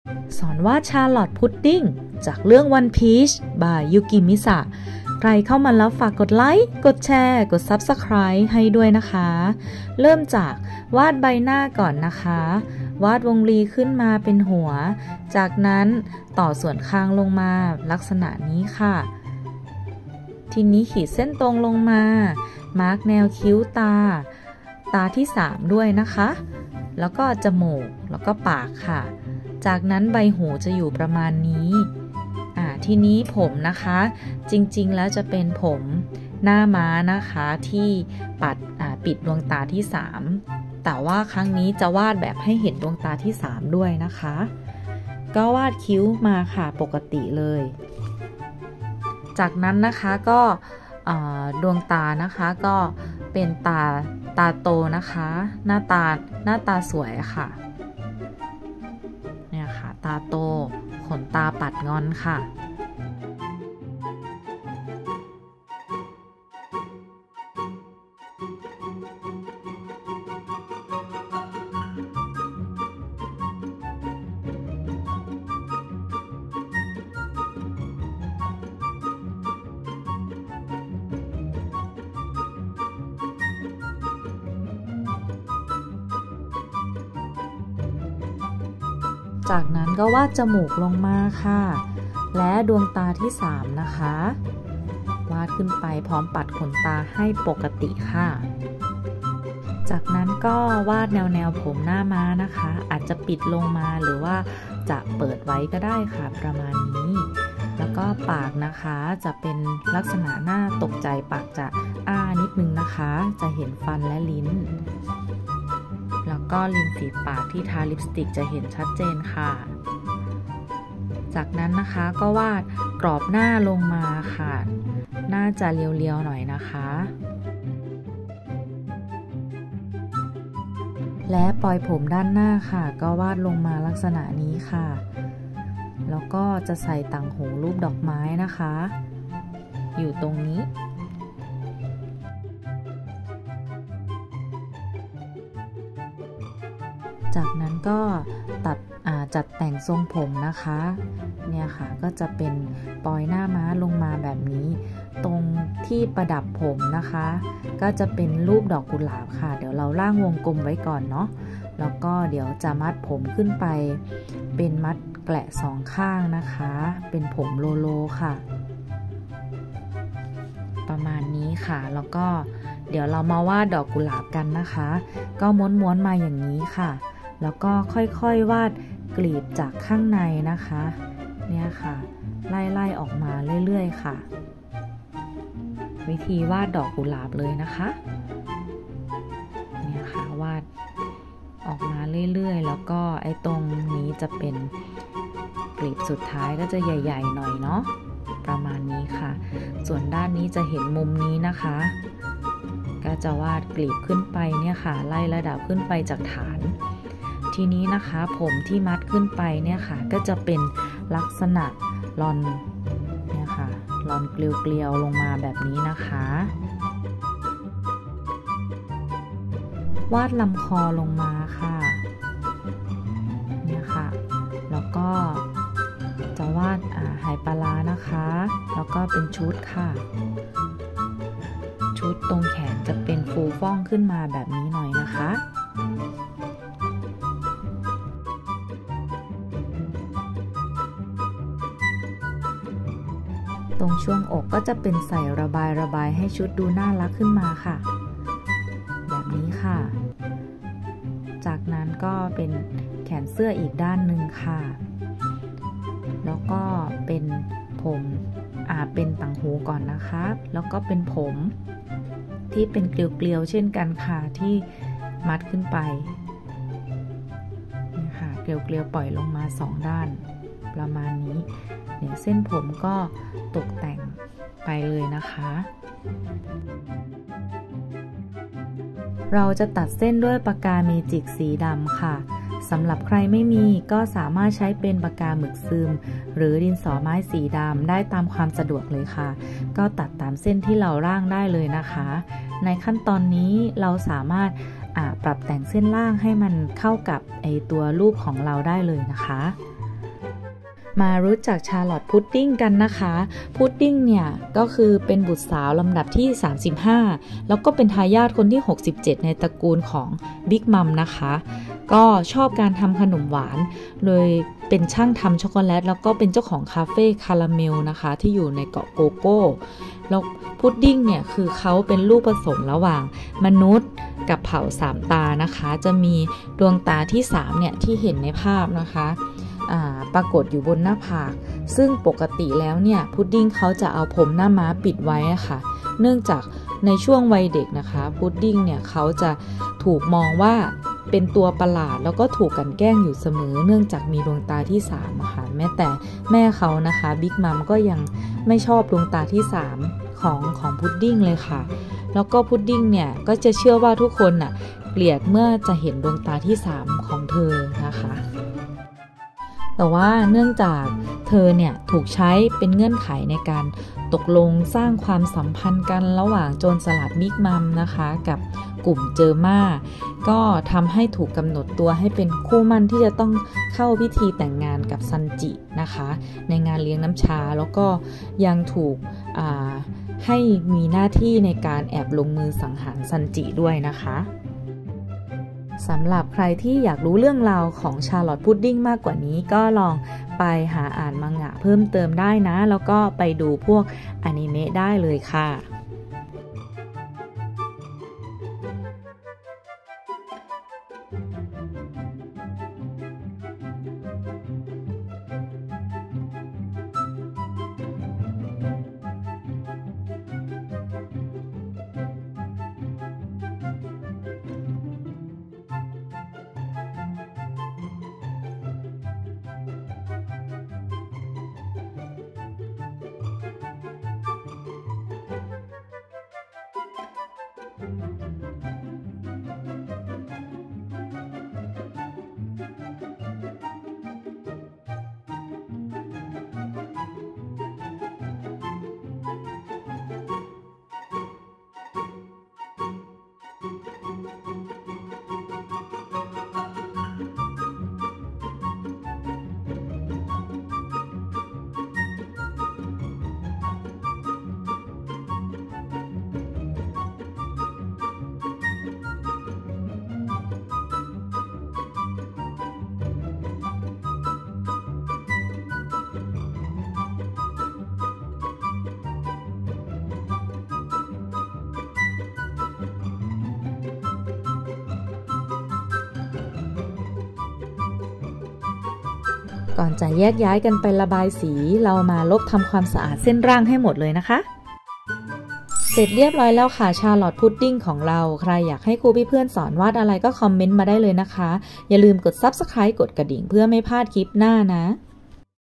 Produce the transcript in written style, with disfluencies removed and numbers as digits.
สอนวาดชาร์ลอตพุดดิ้งจากเรื่อง One Piece บายยูกิมิสะใครเข้ามาแล้วฝากกดไลค์กดแชร์กด Subscribe ให้ด้วยนะคะเริ่มจากวาดใบหน้าก่อนนะคะวาดวงรีขึ้นมาเป็นหัวจากนั้นต่อส่วนคางลงมาลักษณะนี้ค่ะทีนี้ขีดเส้นตรงลงมามาร์กแนวคิ้วตาที่3ด้วยนะคะแล้วก็จมูกแล้วก็ปากค่ะจากนั้นใบหูจะอยู่ประมาณนี้ทีนี้ผมนะคะจริงๆแล้วจะเป็นผมหน้าม้านะคะที่ปิดดวงตาที่3แต่ว่าครั้งนี้จะวาดแบบให้เห็นดวงตาที่3ด้วยนะคะก็วาดคิ้วมาค่ะปกติเลยจากนั้นนะคะก็ดวงตานะคะก็เป็นตาโตนะคะหน้าตาสวยค่ะเนี่ยค่ะตาโตขนตาปัดงอนค่ะจากนั้นก็วาดจมูกลงมาค่ะและดวงตาที่3นะคะวาดขึ้นไปพร้อมปัดขนตาให้ปกติค่ะจากนั้นก็วาดแนวผมหน้าม้านะคะอาจจะปิดลงมาหรือว่าจะเปิดไว้ก็ได้ค่ะประมาณนี้แล้วก็ปากนะคะจะเป็นลักษณะหน้าตกใจปากจะนิดนึงนะคะจะเห็นฟันและลิ้นแล้วก็ริมฝีปากที่ทาลิปสติกจะเห็นชัดเจนค่ะจากนั้นนะคะก็วาดกรอบหน้าลงมาค่ะน่าจะเรียวๆหน่อยนะคะและปลอยผมด้านหน้าค่ะก็วาดลงมาลักษณะนี้ค่ะแล้วก็จะใส่ต่างหูรูปดอกไม้นะคะอยู่ตรงนี้จากนั้นก็จัดแต่งทรงผมนะคะเนี่ยค่ะก็จะเป็นปลอยหน้าม้าลงมาแบบนี้ตรงที่ประดับผมนะคะก็จะเป็นรูปดอกกุหลาบค่ะเดี๋ยวเราร่างวงกลมไว้ก่อนเนาะแล้วก็เดี๋ยวจะมัดผมขึ้นไปเป็นมัดแกละ2ข้างนะคะเป็นผมโลโลค่ะประมาณนี้ค่ะแล้วก็เดี๋ยวเรามาวาดดอกกุหลาบกันนะคะก็ม้วนๆมาอย่างนี้ค่ะแล้วก็ค่อยๆวาดกลีบจากข้างในนะคะเนี่ยค่ะไล่ออกมาเรื่อยๆค่ะวิธีวาดดอกกุหลาบเลยนะคะเนี่ยค่ะวาดออกมาเรื่อยๆแล้วก็ไอ้ตรงนี้จะเป็นกลีบสุดท้ายก็จะใหญ่ๆหน่อยเนาะประมาณนี้ค่ะส่วนด้านนี้จะเห็นมุมนี้นะคะก็จะวาดกลีบขึ้นไปเนี่ยค่ะไล่ระดับขึ้นไปจากฐานทีนี้นะคะผมที่มัดขึ้นไปเนี่ยค่ะก็จะเป็นลักษณะลอนเนี่ยค่ะลอนเกลียวๆลงมาแบบนี้นะคะวาดลำคอลงมาค่ะเนี่ยค่ะแล้วก็จะวาดไหปลาร้านะคะแล้วก็เป็นชุดค่ะชุดตรงแขนจะเป็นฟูฟ่องขึ้นมาแบบนี้หน่อยนะคะตรงช่วงอกก็จะเป็นใส่ระบายให้ชุดดูน่ารักขึ้นมาค่ะแบบนี้ค่ะจากนั้นก็เป็นแขนเสื้ออีกด้านหนึ่งค่ะแล้วก็เป็นผมเป็นต่างหูก่อนนะคะแล้วก็เป็นผมที่เป็นเกลียวๆเช่นกันค่ะที่มัดขึ้นไปนี่ค่ะเกลียวๆปล่อยลงมา2ด้านประมาณนี้เดี๋ยวเส้นผมก็ตกแต่งไปเลยนะคะเราจะตัดเส้นด้วยปากกาเมจิกสีดำค่ะสำหรับใครไม่มีก็สามารถใช้เป็นปากกาหมึกซึมหรือดินสอไม้สีดำได้ตามความสะดวกเลยค่ะก็ตัดตามเส้นที่เราร่างได้เลยนะคะในขั้นตอนนี้เราสามารถปรับแต่งเส้นล่างให้มันเข้ากับตัวรูปของเราได้เลยนะคะมารู้จักชาร์ลอตพุดดิ้งกันนะคะพุดดิ้งเนี่ยก็คือเป็นบุตรสาวลำดับที่35แล้วก็เป็นทายาทคนที่67ในตระกูลของบิ๊กมัมนะคะก็ชอบการทำขนมหวานโดยเป็นช่างทำช็อกโกแลตแล้วก็เป็นเจ้าของคาเฟ่คาราเมลนะคะที่อยู่ในเกาะโกโก้แล้วพุดดิ้งเนี่ยคือเขาเป็นลูกผสมระหว่างมนุษย์กับเผ่าสามตานะคะจะมีดวงตาที่3เนี่ยที่เห็นในภาพนะคะปรากฏอยู่บนหน้าผากซึ่งปกติแล้วเนี่ยพุดดิ้งเขาจะเอาผมหน้าม้าปิดไว้ค่ะเนื่องจากในช่วงวัยเด็กนะคะพุดดิ้งเนี่ยเขาจะถูกมองว่าเป็นตัวประหลาดแล้วก็ถูกกันแกล้งอยู่เสมอเนื่องจากมีดวงตาที่3ค่ะแม้แต่แม่เขานะคะบิ๊กมัมก็ยังไม่ชอบดวงตาที่3ของพุดดิ้งเลยค่ะแล้วก็พุดดิ้งเนี่ยก็จะเชื่อว่าทุกคนน่ะเกลียดเมื่อจะเห็นดวงตาที่3ของเธอนะคะแต่ว่าเนื่องจากเธอเนี่ยถูกใช้เป็นเงื่อนไขในการตกลงสร้างความสัมพันธ์กันระหว่างโจรสลัดบิ๊กมัมนะคะกับกลุ่มเจอม่าก็ทำให้ถูกกำหนดตัวให้เป็นคู่มั่นที่จะต้องเข้าพิธีแต่งงานกับซันจินะคะในงานเลี้ยงน้ำชาแล้วก็ยังถูกให้มีหน้าที่ในการแอบลงมือสังหารซันจิด้วยนะคะสำหรับใครที่อยากรู้เรื่องราวของชาร์ลอตพุดดิ้งมากกว่านี้ก็ลองไปหาอ่านมังงะเพิ่มเติมได้นะแล้วก็ไปดูพวกอนิเมะได้เลยค่ะก่อนจะแยกย้ายกันไประบายสีเรามาลบทำความสะอาดเส้นร่างให้หมดเลยนะคะเสร็จเรียบร้อยแล้วค่ะชาร์ลอตพุดดิ้งของเราใครอยากให้ครูพี่เพื่อนสอนวาดอะไรก็คอมเมนต์มาได้เลยนะคะอย่าลืมกด Subscribe กดกระดิ่งเพื่อไม่พลาดคลิปหน้านะ